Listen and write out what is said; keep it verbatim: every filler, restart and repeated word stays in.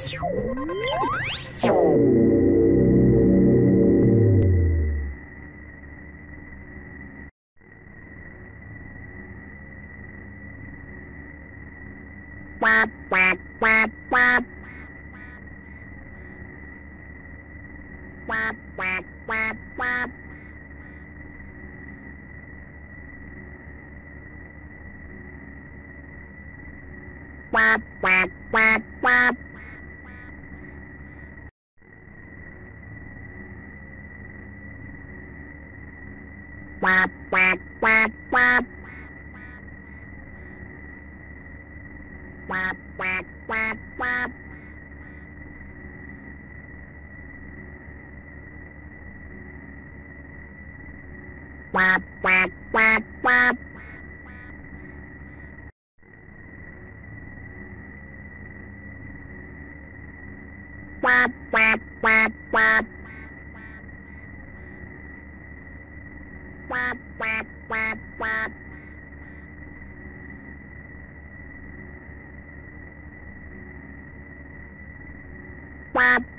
Quack, quack, quack, quack. Quack, quack, quack, quack. Quack, quack, quack, quack. Quack, quack, quack, quack. Quack, quack, quack, quack. Quack, quack, quack, quack. Quack, quack, quack, quack. Quack, quack, quack, quack. Quack.